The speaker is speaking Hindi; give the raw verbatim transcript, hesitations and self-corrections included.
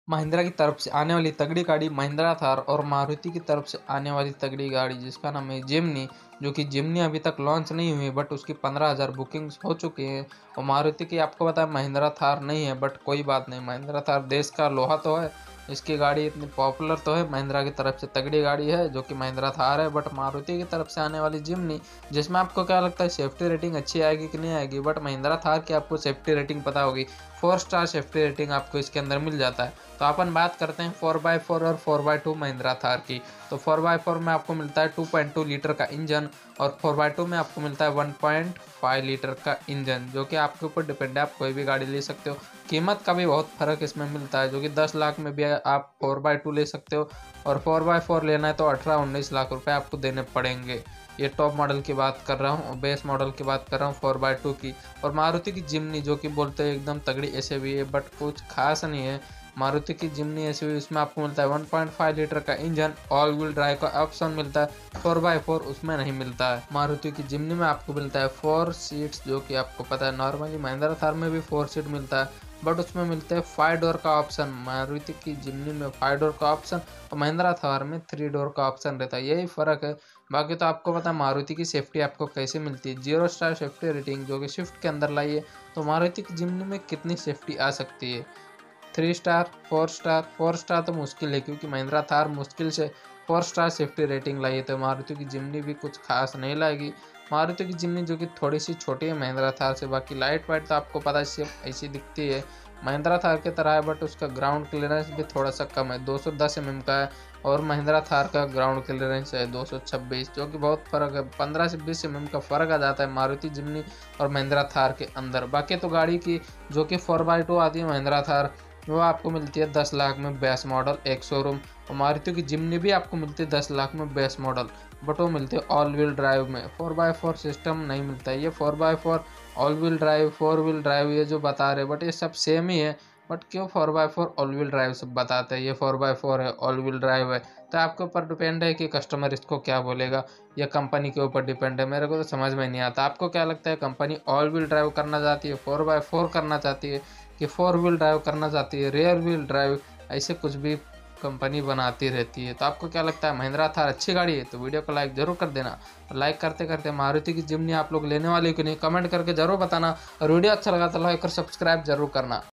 महिंद्रा की तरफ से आने वाली तगड़ी गाड़ी महिंद्रा थार और मारुति की तरफ से आने वाली तगड़ी गाड़ी जिसका नाम है जिम्नी, जो कि जिम्नी अभी तक लॉन्च नहीं हुई है बट उसकी पंद्रह हज़ार बुकिंग्स हो चुकी हैं। और मारुति की आपको पता है महिंद्रा थार नहीं है, बट कोई बात नहीं, महिंद्रा थार देश का लोहा तो है, इसकी गाड़ी इतनी पॉपुलर तो है। महिंद्रा की तरफ से तगड़ी गाड़ी है जो कि महिंद्रा थार है, बट मारुति की तरफ से आने वाली जिम्नी, जिसमें आपको क्या लगता है सेफ्टी रेटिंग अच्छी आएगी कि नहीं आएगी? बट महिंद्रा थार की आपको सेफ्टी रेटिंग पता होगी, फोर स्टार सेफ्टी रेटिंग आपको इसके अंदर मिल जाता है। तो अपन बात करते हैं फोर बाई फोर और four by two Mahindra Thar की। तो फोर बाई फोर में आपको मिलता है टू पॉइंट टू लीटर का इंजन और फोर बाई टू में आपको मिलता है वन पॉइंट फाइव लीटर का इंजन, जो कि आपके ऊपर डिपेंड है, आप कोई भी गाड़ी ले सकते हो। कीमत का भी बहुत फर्क इसमें मिलता है, जो कि दस लाख में भी आप फोर बाई टू ले सकते हो और फोर बाई फोर लेना है तो अठारह उन्नीस लाख रुपए आपको देने पड़ेंगे। ये टॉप मॉडल की बात कर रहा हूँ, बेस मॉडल की बात कर रहा हूँ फोर बाई टू की। और मारुति की जिम्नी, जो कि बोलते हैं एकदम तगड़ी एसयूवी है बट कुछ खास नहीं है। मारुति की जिम्नी एसयूवी, इसमें आपको मिलता है वन पॉइंट फाइव लीटर का इंजन, ऑल व्हील ड्राइव का ऑप्शन मिलता है, फोर बाई फोर उसमें नहीं मिलता है। मारुति की जिम्नी में आपको मिलता है फोर सीट्स, जो कि आपको पता है नॉर्मली महिंद्रा थार में भी फोर सीट मिलता है बट उसमें मिलते हैं फाइव डोर का ऑप्शन। मारुति की जिम्नी में फाइव डोर का ऑप्शन और महिंद्रा थार में थ्री डोर का ऑप्शन रहता है, यही फ़र्क है। बाकी तो आपको पता है मारुति की सेफ्टी आपको कैसे मिलती है, जीरो स्टार सेफ्टी रेटिंग जो कि स्विफ्ट के अंदर लाई है। तो मारुति की जिम्नी में कितनी सेफ्टी आ सकती है? Three star, four star? Four star तो मुश्किल है, क्योंकि महिंद्रा थार मुश्किल से फोर स्टार सेफ्टी रेटिंग लाई है, तो मारुति की जिम्नी भी कुछ खास नहीं लाएगी। मारुति की जिम्नी जो कि थोड़ी सी छोटी है महिंद्रा थार से, बाकी लाइट वाइट तो आपको पता है सिर्फ ऐसी दिखती है, महिंद्रा थार की तरह है, बट उसका ग्राउंड क्लियरेंस भी थोड़ा सा कम है, दो सौ दस एम एम का है और महिंद्रा थार का ग्राउंड क्लियरेंस है दो सौ छब्बीस, जो कि बहुत फ़र्क है, पंद्रह से बीस एम एम का फ़र्क आ जाता है मारुति जिम्नी और महिंद्रा थार के अंदर। बाकी तो गाड़ी की जो कि फोर बाई टू आती है महिंद्रा थार, वो आपको मिलती है दस लाख में बेस मॉडल एक शोरूम, और मारुति की जिम्नी भी आपको मिलती है दस लाख में बेस मॉडल, बट वो मिलते हैं ऑल व्हील ड्राइव में, फोर बाई फोर सिस्टम नहीं मिलता है। ये four by four all wheel drive, four wheel drive ये जो बता रहे, बट ये सब सेम ही है, बट क्यों four by four all wheel drive सब बताते हैं, ये फोर बाई फोर है ऑल व्हील ड्राइव है। तो आपके ऊपर डिपेंड है कि कस्टमर इसको क्या बोलेगा, या कंपनी के ऊपर डिपेंड है, मेरे को तो समझ में नहीं आता। आपको क्या लगता है, कंपनी ऑल व्हील ड्राइव करना चाहती है, फोर बाई फोर करना चाहती है, कि फोर व्हील ड्राइव करना चाहती है, रियर व्हील ड्राइव, ऐसे कुछ भी कंपनी बनाती रहती है। तो आपको क्या लगता है, महिंद्रा थार अच्छी गाड़ी है? तो वीडियो को लाइक जरूर कर देना, और लाइक करते करते मारुति की जिम्नी आप लोग लेने वाले कि नहीं कमेंट करके जरूर बताना, और वीडियो अच्छा लगा तो लाइक और सब्सक्राइब जरूर करना।